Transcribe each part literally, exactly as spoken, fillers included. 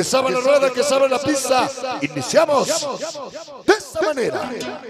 Que sabe la rueda, que sabe la pista. Iniciamos de esta manera.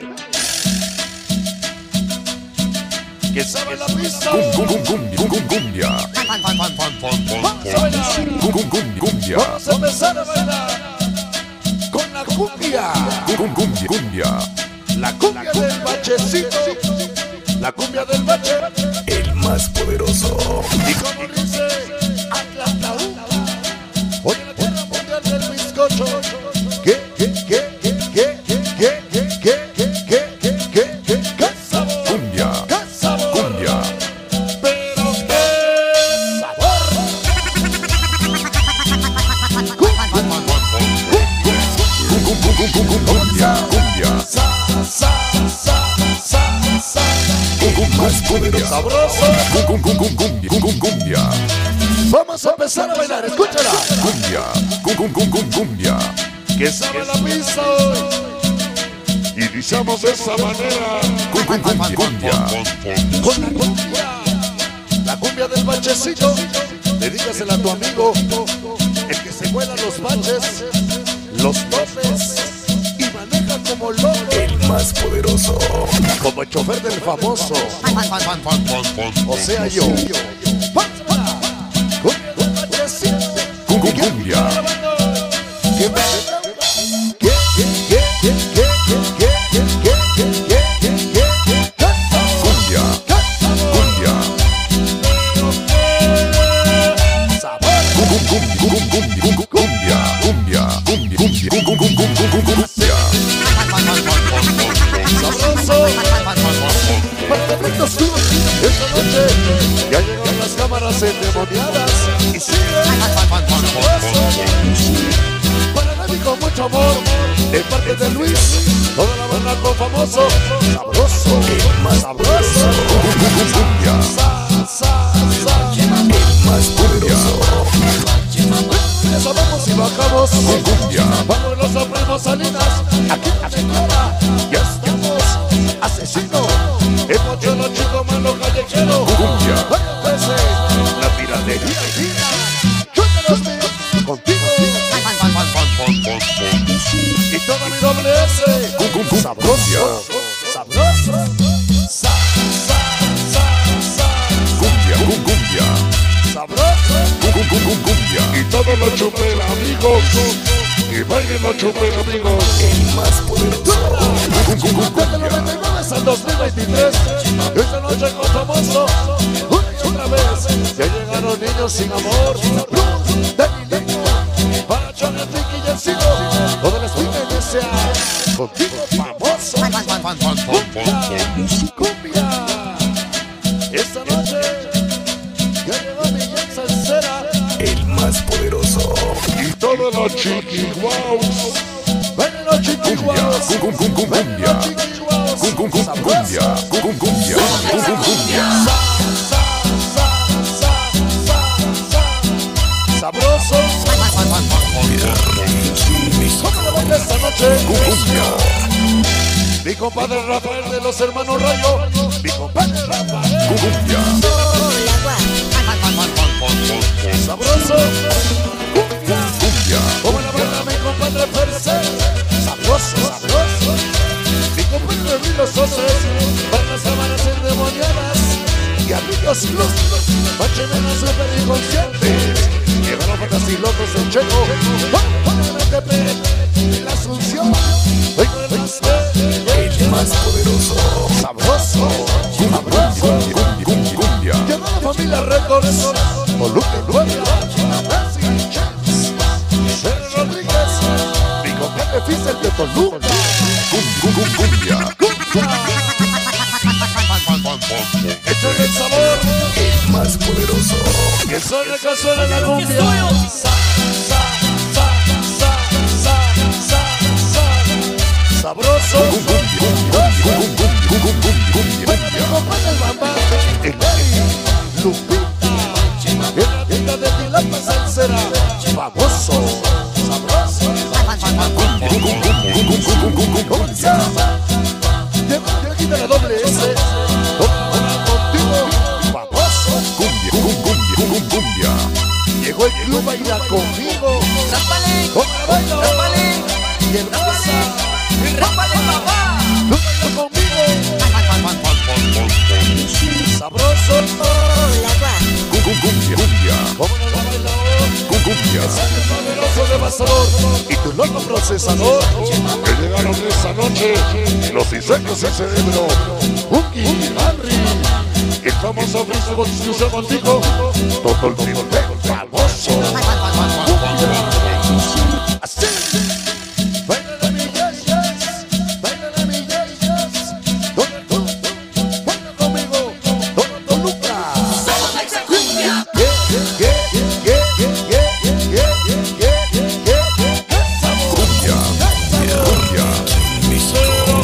Que sabe la pista. Cumbia. Vamos a bailar. Cumbia. Vamos a empezar a bailar con la cumbia. Cumbia. La cumbia del bachecito. La cumbia del bache. El más poderoso. Y como dice Atlanta, hoy en la tierra mundial del bizcocho. ¿Qué, qué, qué, qué, qué, qué, qué, qué, qué, qué, qué, qué, qué, qué, qué sabor? Cumbia. ¿Qué sabor? Cumbia. Pero qué sabor. Cumbia. Cumbia. Sa, sa, sa, sa, sa. Más poderoso. Sabroso. Cumbia. Vamos a empezar a bailar, escúchala. Cumbia. Cumbia. Que sabe la pista hoy. Iniciamos de esa manera. Cumbia. Con la cumbia. La cumbia del bachecito. Dedícasela a tu amigo. El que se vuela los baches, los topes y maneja como loco. El más poderoso. Como el chofer del famoso. O sea yo. Cumbia del bachecito. Cumbia. ¿Qué, qué, qué, qué, qué, qué, qué, qué, qué, qué, qué, qué, qué, qué, qué Cumbia. Cumbia. sabor? Cumbia. Cumbia. Cumbia. Sabroso. Para efectos tú, esta noche ya llegan las cámaras endemoniadas y siguen sabroso. Para nadie con mucho amor, de parte de Luis, toda la banda con famoso, sabroso, sabroso. Cumbia. Sa, sa, sa. El más poderoso. Eso vamos y bajamos. Cumbia. Vamos los apremos Salinas, aquí en la cara, ya estamos, asesino, el mochero chico malo callejero, Cumbia. varias veces, la piratería y vida, yo te los veo contigo, y toda mi doble S, sabroso, sabroso, sa, sa, sa, sa, Cumbia. Cumbia. sabroso, Cumbia. y todo lo chupel amigos, y bailen lo chupel amigos. El más poderoso. Desde el noventa y nueve hasta el dos mil veintitrés, esta noche con famoso, una y otra vez, ya llegaron niños sin amor, Bruce, Danny Lino, para John Enrique y el Ciro, todo el espíritu desea, contigo famoso, cumbia, cumbia, esta noche, ya llegó mi Jen Salsera, El más poderoso. y todos los chiquihuaus, ven los chiquihuaus, Cumbia. ven los chiquihuaus, Cumbia. sabroso. Cumbia. Cumbia. Sabroso. ¿Cómo le baila esta noche? Mi compadre Rafael de los hermanos Rayo. Mi compadre Rafael. Cumbia. Sabroso. Cumbia. Cumbia. ¿Cómo la baila mi compadre Percel? Sabroso, sabroso. Mi compadre Rilo Soces. Para las sábanas endemoniadas. Y amigos plus. Bachemenas super inconscientes. Llegaron patas y locos en Checo. Para el T P. En la Asunción. Hoy con el El más poderoso. sabroso. Sabroso. Cumbia. Llegó la familia Records. Volumen nueve. Nancy James. Jerry Rodríguez. Mi compadre Fisel de Toluca. Cumbia. Échale el sabor. El más poderoso. Que suene, que suene la cumbia. Sa, sa, sa, sa, sa, sa, sa. Sabroso. Bueno, mi compadre el Bambán. El Lali. Lupita. En la tienda de Tilapa Salsera. Famoso. Sabroso. ¿Cómo se llama? Llegó de aquí de la doble S. Hola contigo. Famoso. Cumbia. Llegó el club a ir conmigo. ¡Zápale! cumbia. Mensaje poderoso devastador y tu loco procesador que llegaron esta noche los insectos del cerebro. Unky, Henry, el famoso Facebook discusión contigo, todo el tiempo famoso. Así, baila mi yes, yes, baila mi yes, yes. Todo el mundo, baila conmigo, todo el Toluca. Cumbia. Cumbia, cumbia, México,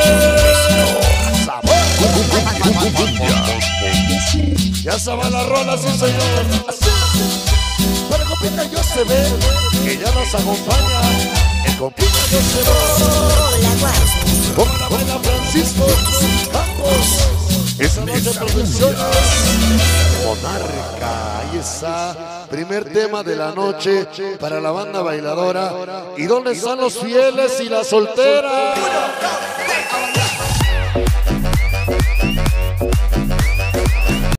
México. Cumbia. Ya se van las rolas, sí señor. Así. Para compita yo se ve que ya nos acompaña. El compita yo se ve. Como la baila Francisco Campos. Esa noche producciones Monarca. Ahí está. Primer tema de la noche para la banda bailadora. ¿Y dónde están los fieles y las solteras?